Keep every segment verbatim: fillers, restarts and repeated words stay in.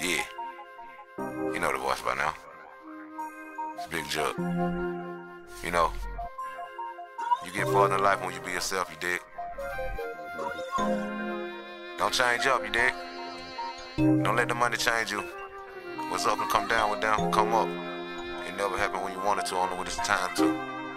Yeah. You know the voice by now. It's Big Jug. You know, you get farther in life when you be yourself, you dig? Don't change up, you dig? Don't let the money change you. What's up can come down, what down can come up. It never happened when you wanted to, only when it's time to.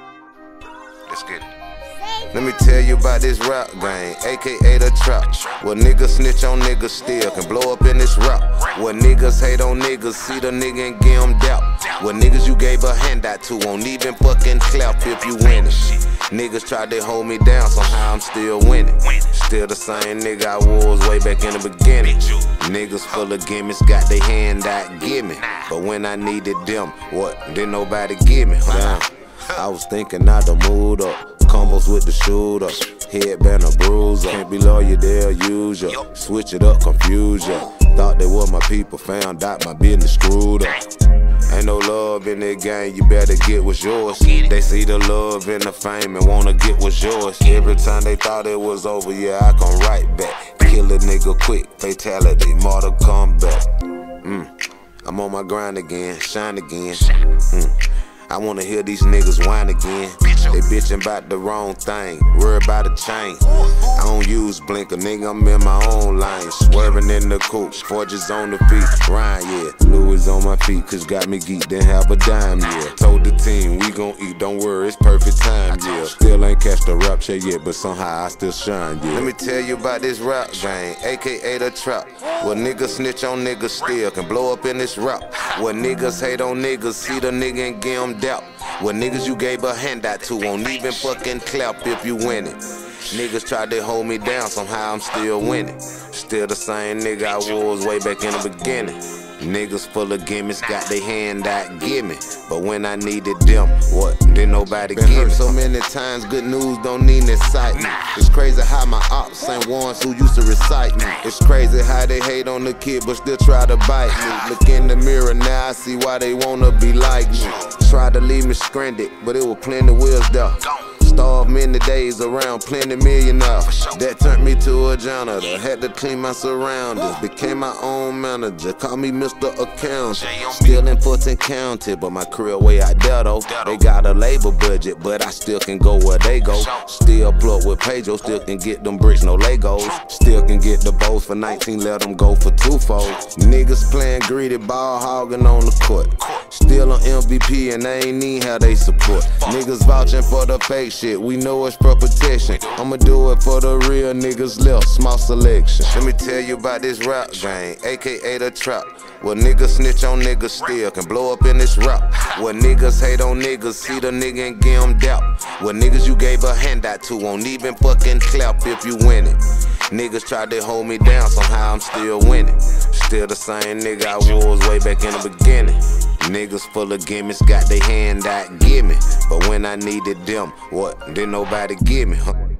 Let's get it. Let me tell you about this rap game, aka the trap. Where niggas snitch on niggas still can blow up in this rap. Where niggas hate on niggas, see the nigga and give them doubt. Where niggas you gave a handout to won't even fucking clap if you winning. Niggas tried to hold me down, somehow I'm still winning. Still the same nigga I was way back in the beginning. Niggas full of gimmicks, got their hand out, gimme. But when I needed them, what, didn't nobody give me? Damn. I was thinking out the mood up. Combos with the shooter, headband or bruiser. Can't be loyal, they'll use ya. Switch it up, confuse ya. Thought they were my people, found out my business screwed up. Ain't no love in that game, you better get what's yours. They see the love and the fame and wanna get what's yours. Every time they thought it was over, yeah, I come right back. Kill a nigga quick, fatality, Mortal Kombat. Mm. I'm on my grind again, shine again. Mm. I wanna hear these niggas whine again. They bitchin' about the wrong thing, worry about a chain. I don't use blinker, nigga, I'm in my own lane. Swerving in the coupe, forges on the feet. Ryan, yeah, Louis on my feet, cause got me geeked, didn't have a dime, yeah. Told the team, we gon' eat, don't worry, it's perfect time, yeah. Still ain't catch the rapture yet, but somehow I still shine, yeah. Let me tell you about this rap game, aka the trap. Where niggas snitch on niggas still can blow up in this rap. Where niggas hate on niggas, see the nigga and give them doubt. Where niggas you gave a handout to won't even fucking clap if you win it. Niggas tried to hold me down, somehow I'm still winning. Still the same nigga I was way back in the beginning. Niggas full of gimmicks, got their hand out, gimme. But when I needed them, what, didn't nobody give me? So many times, good news don't need excitement. It's crazy how my ops ain't ones who used to recite me. It's crazy how they hate on the kid but still try to bite me. Look in the mirror now, I see why they wanna be like me. Tried to leave me stranded, but it was plenty wheels there. Starved many days around plenty millionaires. That turned me to a janitor. Had to clean my surroundings. Became my own manager. Call me Mister Accountant. Still in Fulton County, but my career way out there though. They got a labor budget, but I still can go where they go. Still plug with Pedro, still can get them bricks, no Legos. Still can get the bows for nineteen, let them go for twofold. Niggas playing greedy, ball hogging on the court. Still on M V P and I ain't need how they support. Niggas vouching for the fake shit, we know it's for protection. I'ma do it for the real niggas left, small selection. Let me tell you about this rap game, aka the trap. Where niggas snitch on niggas still can blow up in this rap. Where niggas hate on niggas, see the nigga and give them doubt. Where niggas you gave a handout to won't even fucking clap if you win it. Niggas tried to hold me down, somehow I'm still winning. Still the same nigga I was way back in the beginning. Niggas full of gimmicks, got their hand out, gimme. But when I needed them, what, didn't nobody give me, huh?